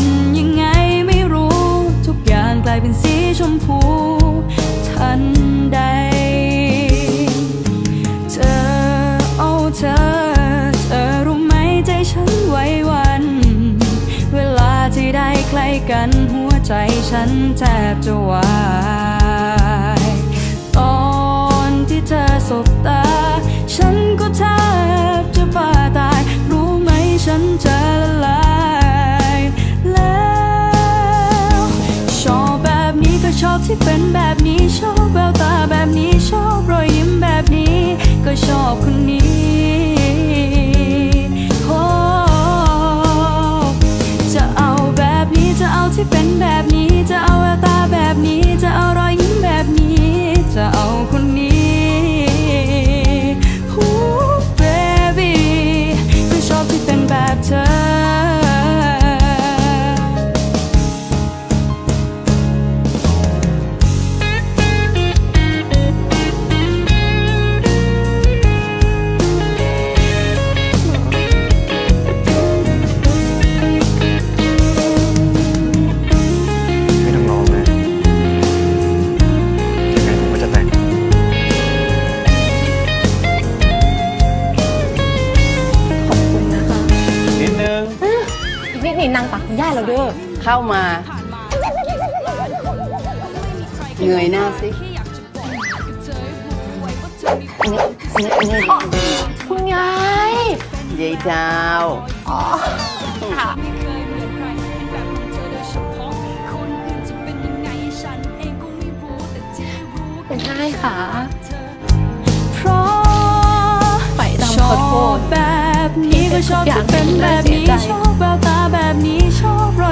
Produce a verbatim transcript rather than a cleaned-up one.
ยังไงไม่รู้ทุกอย่างกลายเป็นสีชมพูทันใดเธอโอ้เธอเธอรู้ไหมใจฉันไหวหวั่นเวลาที่ได้ใกล้กันหัวใจฉันแทบจะวายตอนที่เธอสบตาฉันก็แทบจะบ้าตายรู้ไหมฉันจะละลายแล้วชอบแบบนี้ก็ชอบที่เป็นแบบนี้ชอบแววตาแบบนี้ชอบรอยยิ้มแบบนี้ก็ชอบคนนี้โอ้จะเอาแบบนี้จะเอาที่เป็นแบบนี้จะเอาแววตาแบบนี้จะเอารอยยิ้มแบบนี้จะเอาคนนี้ชอบที่เป็นแบบเธอไม่ต้องร้องนะยังไงผมก็จะแต่งนิดนึงอีกนิดนี่นางตักย่าเราเด้อเข้ามาเงยหน้าสิคุณยายยายดาวอ๋อค่ะเป็นไงค่ะเพราะไปดำขอโทษแบบนี้ก็ชอบจะเป็นแบบนี้ชอบแววตาแบบนี้ชอบร